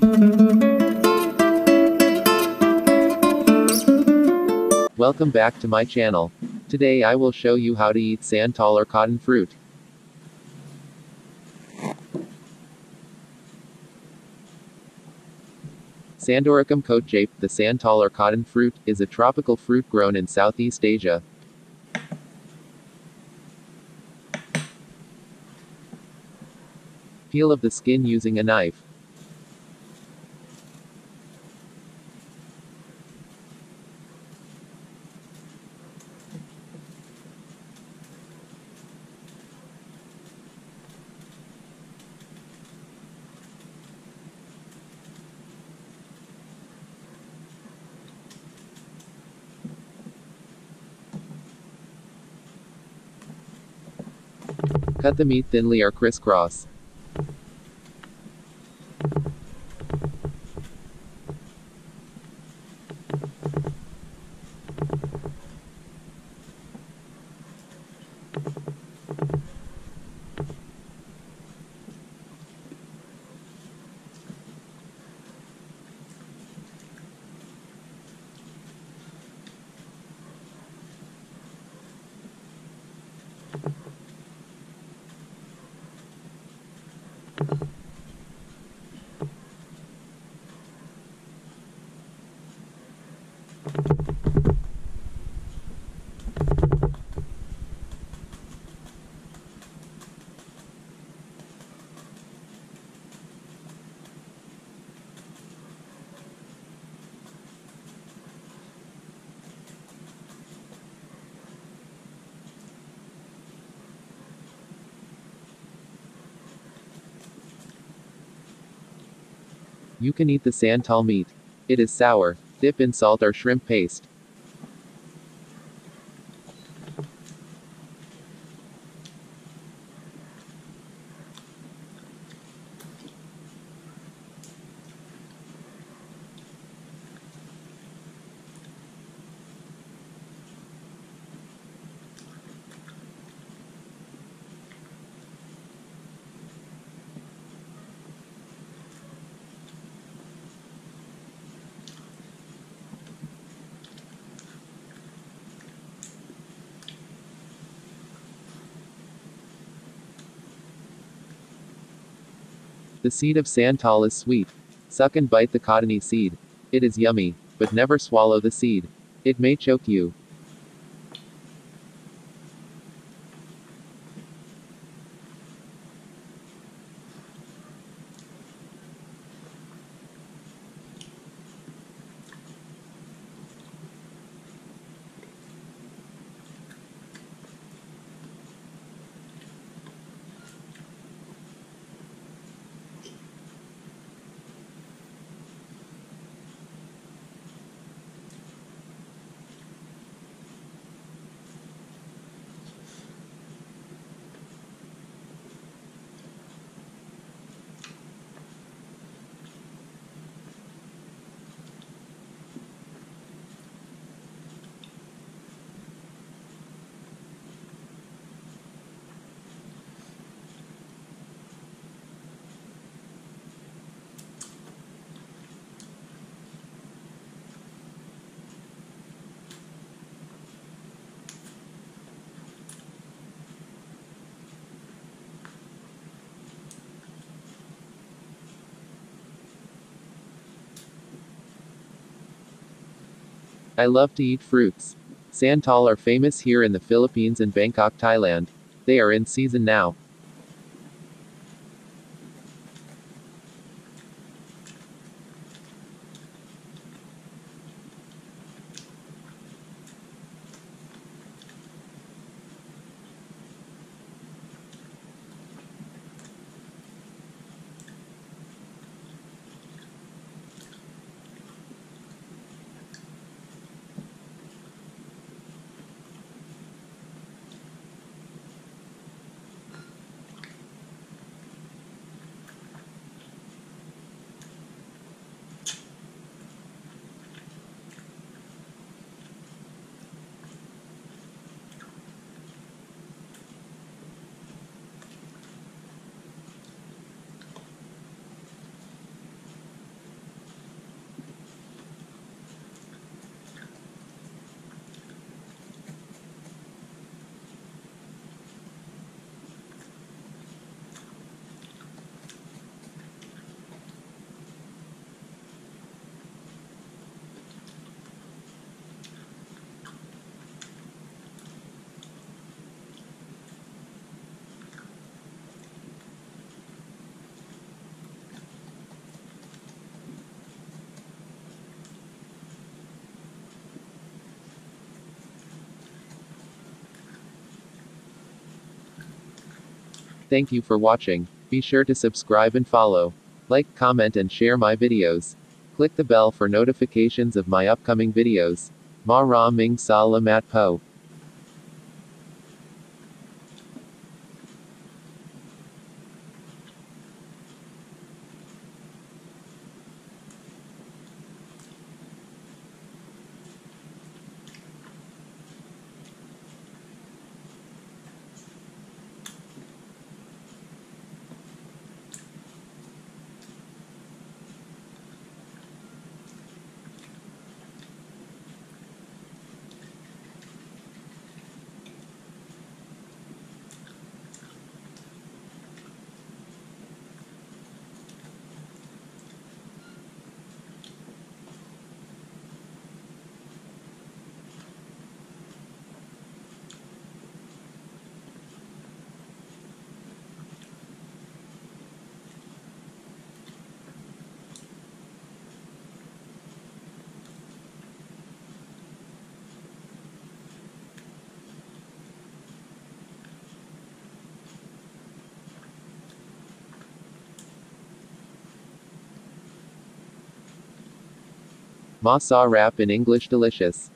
Welcome back to my channel. Today I will show you how to eat santol or cotton fruit. Sandoricum coatjape, the santol or cotton fruit, is a tropical fruit grown in Southeast Asia. Peel of the skin using a knife. Cut the meat thinly or crisscross. You can eat the santol meat. It is sour. Dip in salt or shrimp paste. The seed of santol is sweet. Suck and bite the cottony seed. It is yummy, but never swallow the seed. It may choke you. I love to eat fruits. Santol are famous here in the Philippines and Bangkok, Thailand. They are in season now. Thank you for watching. Be sure to subscribe and follow. Like, comment and share my videos. Click the bell for notifications of my upcoming videos. Maraming salamat po. Masa wrap in English delicious.